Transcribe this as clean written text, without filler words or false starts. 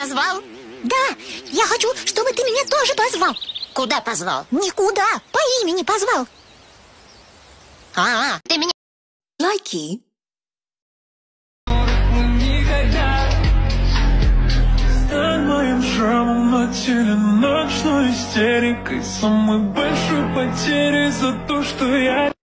позвал? Да, я хочу, чтобы ты меня тоже позвал. Куда позвал? Никуда, по имени позвал. Ты меня... Лайки. Стань моим шрамом на теле, ночной истерикой, самой большой потерей за то, что я...